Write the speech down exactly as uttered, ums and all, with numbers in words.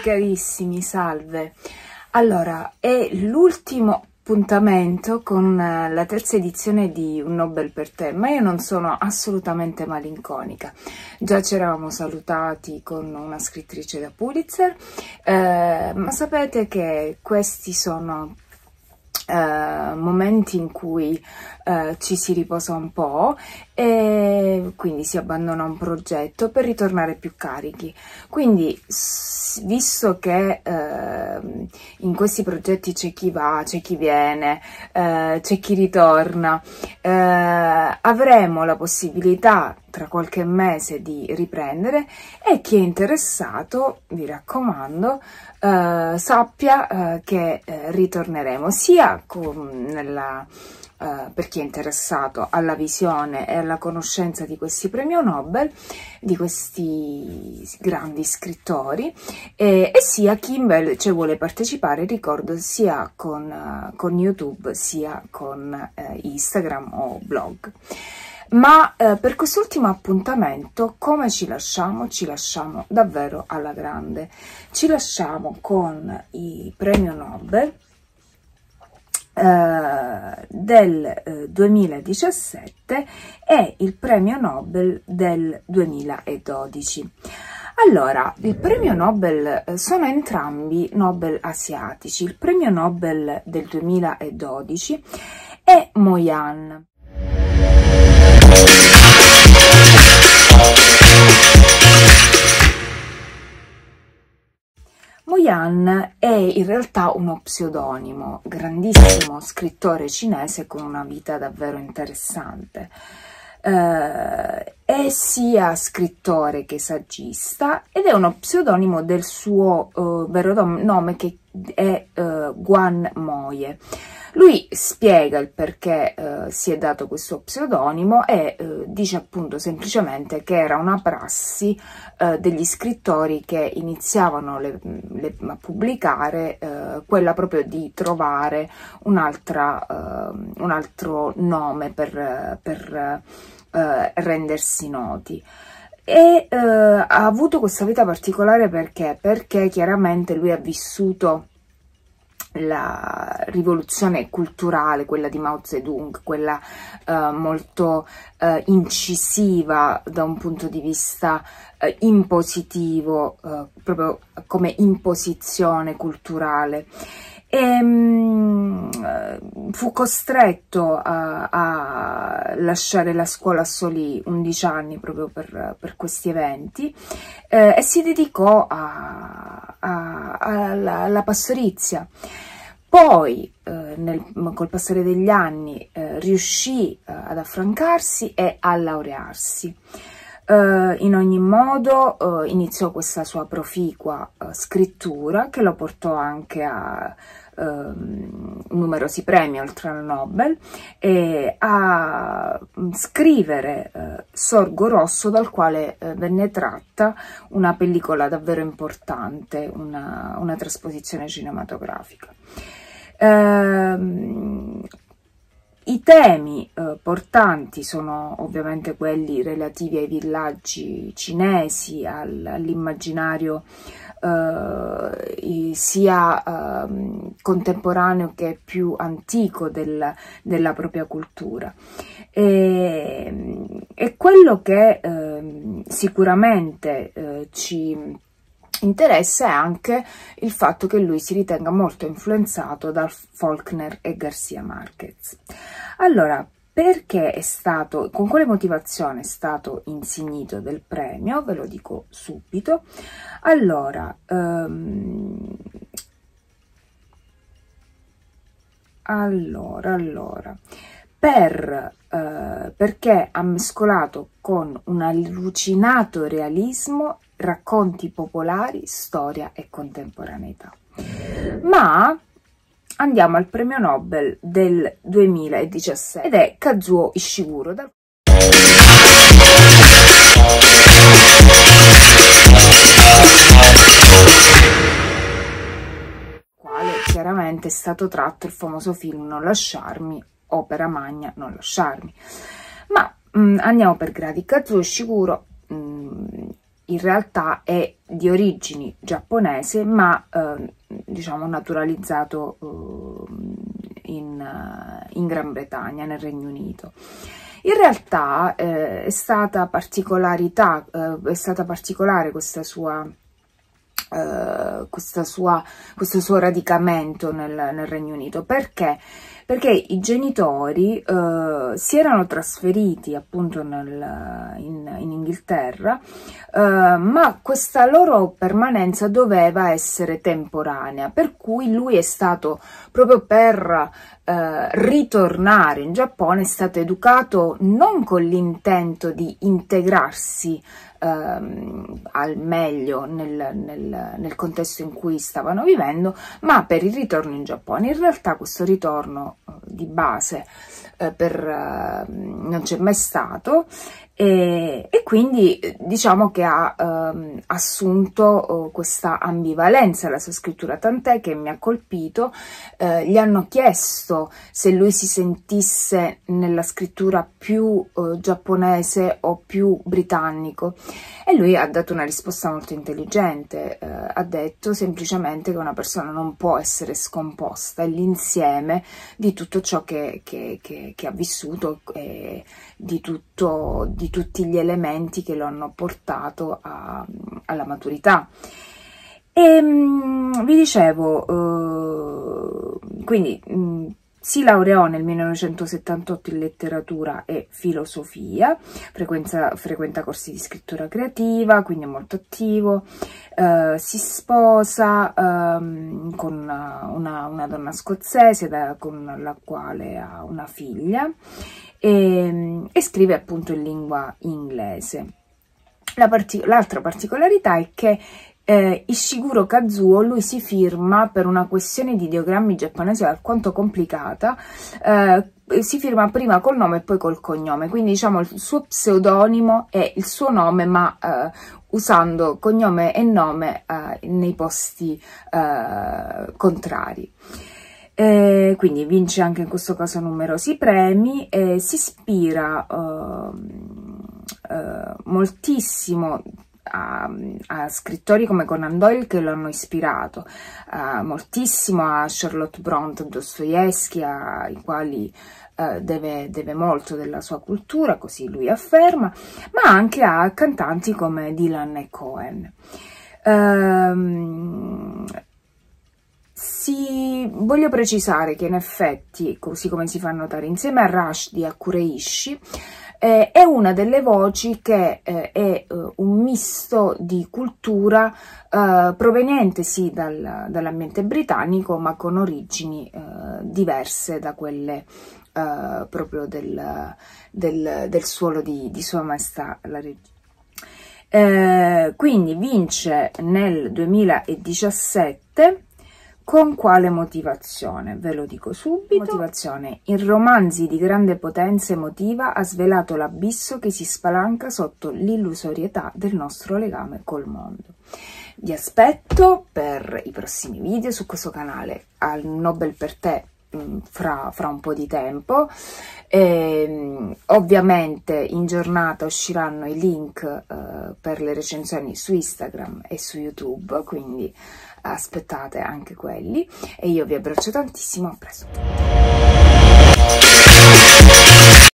carissimi, salve. Allora, è l'ultimo appuntamento con la terza edizione di Un Nobel per te, ma io non sono assolutamente malinconica. Già ci eravamo salutati con una scrittrice da Pulitzer, eh, ma sapete che questi sono Uh, momenti in cui uh, ci si riposa un po' e quindi si abbandona un progetto per ritornare più carichi. Quindi, visto che uh, in questi progetti c'è chi va, c'è chi viene, uh, c'è chi ritorna, uh, avremo la possibilità tra qualche mese di riprendere, e chi è interessato, vi raccomando, Uh, sappia uh, che uh, ritorneremo sia con, nella, uh, per chi è interessato alla visione e alla conoscenza di questi premio Nobel, di questi grandi scrittori, e, e sia chi invece vuole partecipare, ricordo, sia con, uh, con YouTube sia con uh, Instagram o blog. Ma eh, per quest'ultimo appuntamento come ci lasciamo? Ci lasciamo davvero alla grande. Ci lasciamo con i premio Nobel eh, del eh, duemiladiciassette e il premio Nobel del duemiladodici. Allora, il premio Nobel eh, sono entrambi Nobel asiatici. Il premio Nobel del duemiladodici è Mo Yan. Mo Yan è in realtà uno pseudonimo, grandissimo scrittore cinese con una vita davvero interessante. Eh, è sia scrittore che saggista ed è uno pseudonimo del suo eh, vero nome, che è eh, Guan Moye. Lui spiega il perché eh, si è dato questo pseudonimo e eh, dice appunto semplicemente che era una prassi eh, degli scrittori che iniziavano le, le, a pubblicare, eh, quella proprio di trovare un'altra, eh, un altro nome per, per eh, rendersi noti. E eh, ha avuto questa vita particolare perché? Perché chiaramente lui ha vissuto la rivoluzione culturale, quella di Mao Zedong, quella eh, molto eh, incisiva da un punto di vista eh, impositivo, eh, proprio come imposizione culturale. E, mh, fu costretto a, a lasciare la scuola a soli undici anni proprio per, per questi eventi, eh, e si dedicò a, a, alla, alla pastorizia. Poi, eh, nel, col passare degli anni, eh, riuscì eh, ad affrancarsi e a laurearsi. Uh, in ogni modo uh, iniziò questa sua proficua uh, scrittura, che lo portò anche a uh, numerosi premi oltre al Nobel, e a scrivere uh, Sorgo Rosso, dal quale uh, venne tratta una pellicola davvero importante, una, una trasposizione cinematografica. Uh, I temi eh, portanti sono ovviamente quelli relativi ai villaggi cinesi, al, all'immaginario eh, sia eh, contemporaneo che più antico del, della propria cultura. E, e quello che eh, sicuramente eh, ci interessa è anche il fatto che lui si ritenga molto influenzato da Faulkner e Garcia Marquez. Allora, perché è stato, con quale motivazione è stato insignito del premio? Ve lo dico subito. Allora, um, allora, allora, per, uh, perché ha mescolato con un allucinato realismo racconti popolari, storia e contemporaneità. Ma andiamo al premio Nobel del duemiladiciassette ed è Kazuo Ishiguro, dal quale chiaramente è stato tratto il famoso film Non lasciarmi, opera magna Non lasciarmi. Ma mh, andiamo per gradi. Kazuo Ishiguro mh, in realtà è di origini giapponese, ma eh, diciamo naturalizzato eh, in, in Gran Bretagna, nel Regno Unito. In realtà eh, è stata particolarità, eh, è stata particolare questa sua Uh, questa sua, questo suo radicamento nel, nel Regno Unito. Perché? Perché i genitori uh, si erano trasferiti appunto nel, in, in Inghilterra, uh, ma questa loro permanenza doveva essere temporanea, per cui lui è stato, proprio per uh, ritornare in Giappone, è stato educato non con l'intento di integrarsi Ehm, al meglio nel, nel, nel contesto in cui stavano vivendo, ma per il ritorno in Giappone. In realtà questo ritorno eh, di base eh, per, eh, non c'è mai stato, e, e quindi diciamo che ha ehm, assunto eh, questa ambivalenza la sua scrittura, tant'è che mi ha colpito, eh, gli hanno chiesto se lui si sentisse nella scrittura più eh, giapponese o più britannico, e lui ha dato una risposta molto intelligente, eh, ha detto semplicemente che una persona non può essere scomposta, è l'insieme di tutto ciò che, che, che, che ha vissuto e di, tutto, di tutti gli elementi che lo hanno portato a, alla maturità. E mh, vi dicevo, uh, quindi mh, si laureò nel millenovecentosettantotto in letteratura e filosofia, frequenta, frequenta corsi di scrittura creativa, quindi è molto attivo, uh, si sposa um, con una, una, una donna scozzese da, con la quale ha una figlia, e, e scrive appunto in lingua inglese. La partic- l'altra particolarità è che eh, Ishiguro Kazuo, lui si firma, per una questione di ideogrammi giapponesi alquanto complicata, eh, si firma prima col nome e poi col cognome, quindi diciamo il suo pseudonimo è il suo nome, ma eh, usando cognome e nome eh, nei posti eh, contrari. Eh, quindi vince anche in questo caso numerosi premi e si ispira eh, eh, moltissimo a, a scrittori come Conan Doyle, che lo hanno ispirato, eh, moltissimo a Charlotte Brontë, Dostoevsky, ai quali eh, deve, deve molto della sua cultura, così lui afferma, ma anche a cantanti come Dylan e Cohen. Ehm, Si, voglio precisare che in effetti, così come si fa notare, insieme a Rushdie e a Kureishi, eh, è una delle voci che eh, è eh, un misto di cultura eh, proveniente sì dal, dall'ambiente britannico, ma con origini eh, diverse da quelle eh, proprio del, del, del suolo di, di Sua Maestà la Regina. Eh, quindi vince nel duemiladiciassette. Con quale motivazione? Ve lo dico subito. Motivazione: in romanzi di grande potenza emotiva ha svelato l'abisso che si spalanca sotto l'illusorietà del nostro legame col mondo. Vi aspetto per i prossimi video su questo canale al Nobel per te fra, fra un po' di tempo. E, ovviamente in giornata usciranno i link eh, per le recensioni su Instagram e su YouTube, quindi aspettate anche quelli, e io vi abbraccio tantissimo, a presto.